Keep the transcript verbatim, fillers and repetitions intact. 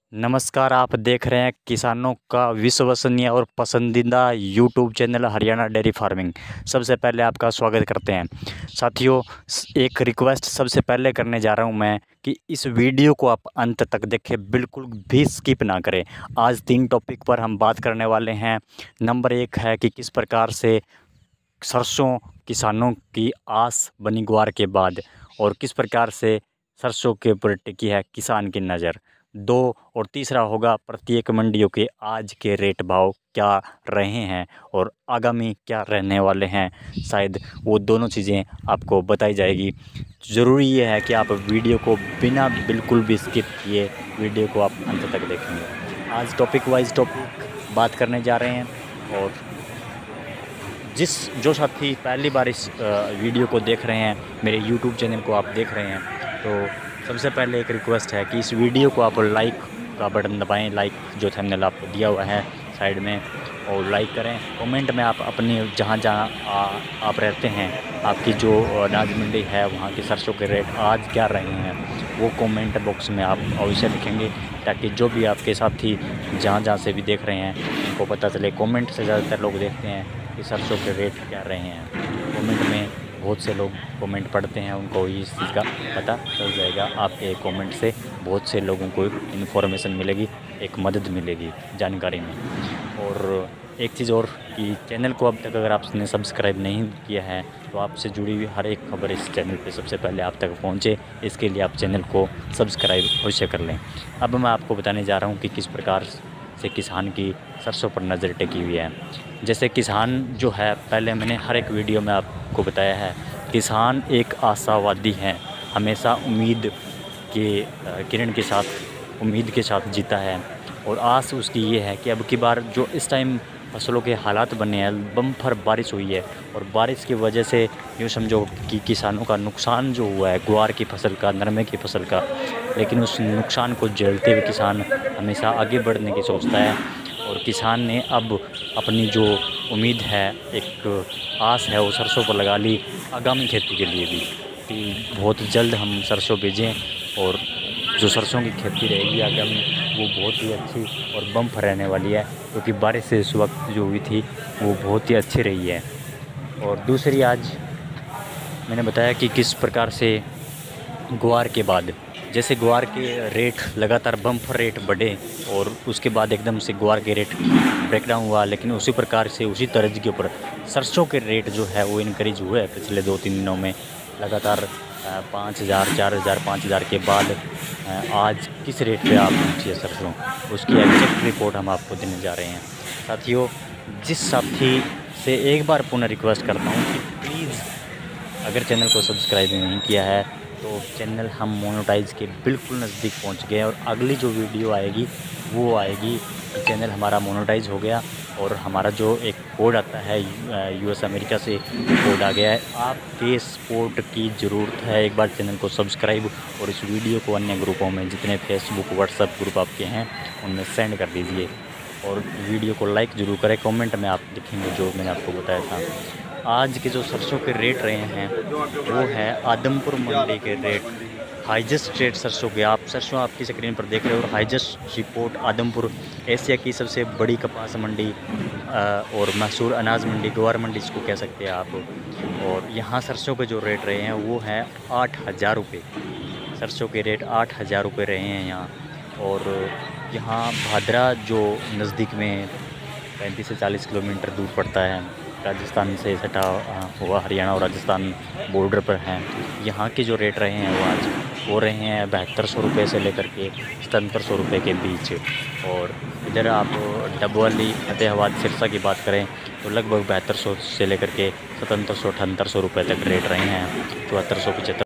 नमस्कार, आप देख रहे हैं किसानों का विश्वसनीय और पसंदीदा YouTube channel Haryana dairy farming. सबसे पहले आपका स्वागत करते हैं। साथियों, स- एक रिक्वेस्ट सबसे पहले करने जा रहा हूं मैं कि इस वीडियो को आप अंत तक देखें, बिल्कुल भी स्किप ना करें। आज तीन टॉपिक पर हम बात करने वाले हैं। नंबर एक है कि किस प्रकार से सरसों किसानों की आस बनी ग्वार के बाद, और किस प्रकार से सरसों के ऊपर टिकी है किसान की नज़र। दो, और तीसरा होगा प्रत्येक मंडियों के आज के रेट भाव क्या रहे हैं और आगामी क्या रहने वाले हैं। शायद वो दोनों चीज़ें आपको बताई जाएगी। ज़रूरी ये है कि आप वीडियो को बिना बिल्कुल भी स्किप किए वीडियो को आप अंत तक देखेंगे। आज टॉपिक वाइज टॉपिक बात करने जा रहे हैं। और जिस जो साथी पहली बार इस अ, वीडियो को देख रहे हैं, मेरे यूट्यूब चैनल को आप देख रहे हैं, तो सबसे पहले एक रिक्वेस्ट है कि इस वीडियो को आप लाइक का बटन दबाएं। लाइक जो थंबनेल आपको दिया हुआ है साइड में, और लाइक करें। कमेंट में आप अपनी जहाँ जहाँ आ- आप रहते हैं, आपकी जो अनाज मंडी है, वहाँ के सरसों के रेट आज क्या रहे हैं, वो कमेंट बॉक्स में आप अवश्य लिखेंगे, ताकि जो भी आपके साथी जहाँ जहाँ से भी देख रहे हैं उनको पता चले। कमेंट से ज़्यादातर लोग देखते हैं कि सरसों के रेट क्या रहे हैं। कमेंट में बहुत से लोग कमेंट पढ़ते हैं, उनको इस चीज़ का पता चल जाएगा। आपके कमेंट से बहुत से लोगों को इन्फॉर्मेशन मिलेगी, एक मदद मिलेगी जानकारी में। और एक चीज़ और कि चैनल को अब तक अगर आपने सब्सक्राइब नहीं किया है, तो आपसे जुड़ी हुई हर एक खबर इस चैनल पे सबसे पहले आप तक पहुंचे, इसके लिए आप चैनल को सब्सक्राइब अवश्य कर लें। अब मैं आपको बताने जा रहा हूं कि किस प्रकार से किसान की सरसों पर नज़र टिकी हुई है। जैसे किसान जो है, पहले मैंने हर एक वीडियो में आपको बताया है, किसान एक आशावादी है, हमेशा उम्मीद के अ, किरण के साथ, उम्मीद के साथ जीता है। और आस उसकी ये है कि अब की बार जो इस टाइम फसलों के हालात बने हैं, बम्पर बारिश हुई है, और बारिश की वजह से यूँ समझो कि किसानों का नुकसान जो हुआ है, ग्वार की फसल का, नरमे की फसल का, लेकिन उस नुकसान को झेलते हुए किसान हमेशा आगे बढ़ने की सोचता है। और किसान ने अब अपनी जो उम्मीद है, एक आस है, वो सरसों पर लगा ली आगामी खेती के लिए भी, कि बहुत जल्द हम सरसों बीजें, और जो सरसों की खेती रहेगी आगामी, वो बहुत ही अच्छी और बम्प रहने वाली है, क्योंकि बारिश से इस वक्त जो हुई थी वो बहुत ही अच्छी रही है। और दूसरी, आज मैंने बताया कि किस प्रकार से ग्वार के बाद, जैसे ग्वार के रेट लगातार बम्पर रेट बढ़े, और उसके बाद एकदम से ग्वार के रेट ब्रेकडाउन हुआ, लेकिन उसी प्रकार से उसी तर्ज के ऊपर सरसों के रेट जो है वो इनक्रीज हुए पिछले दो तीन दिनों में लगातार। पाँच हज़ार चार हज़ार पाँच हज़ार के बाद अ, आज किस रेट पे आप पहुँची है सरसों, उसकी एग्जैक्ट रिपोर्ट हम आपको देने जा रहे हैं। साथियों, जिस साथी से एक बार पुनः रिक्वेस्ट करता हूँ कि प्लीज़, अगर चैनल को सब्सक्राइब नहीं किया है, तो चैनल हम मोनेटाइज के बिल्कुल नज़दीक पहुंच गए, और अगली जो वीडियो आएगी वो आएगी कि चैनल हमारा मोनेटाइज हो गया, और हमारा जो एक कोड आता है यूएस अमेरिका से कोड आ गया है। आपके सपोर्ट की ज़रूरत है। एक बार चैनल को सब्सक्राइब और इस वीडियो को अन्य ग्रुपों में, जितने फेसबुक व्हाट्सएप ग्रुप आपके हैं, उनमें सेंड कर दीजिए, और वीडियो को लाइक ज़रूर करें। कमेंट में आप लिखेंगे जो मैंने आपको बताया था। आज के जो सरसों के रेट रहे हैं वो है आदमपुर मंडी के रेट, हाईजेस्ट रेट सरसों के, आप सरसों आपकी स्क्रीन पर देख रहे हो, और हाईजेस्ट रिपोर्ट आदमपुर, एशिया की सबसे बड़ी कपास मंडी अ, और मशहूर अनाज मंडी, ग्वार मंडी इसको कह सकते हैं आप। और यहाँ सरसों के जो रेट रहे हैं वो हैं आठ हज़ार रुपये। सरसों के रेट आठ हज़ार रुपये रहे हैं यहाँ। और यहाँ भादरा जो नज़दीक में पैंतीस से चालीस किलोमीटर दूर पड़ता है, राजस्थान से सटा हुआ, हरियाणा और राजस्थान बॉर्डर पर है। यहाँ के जो रेट रहे हैं वो आज हो रहे हैं बहत्तर सौ रुपये से लेकर के सतहत्तर सौ रुपये के बीच। और इधर आप डबवाली, फतेहाबाद, सिरसा की बात करें तो लगभग बहत्तर सौ से लेकर के सतहत्तर सौ अठहत्तर सौ रुपये तक रेट रहे हैं, चौहत्तर सौ पचहत्तर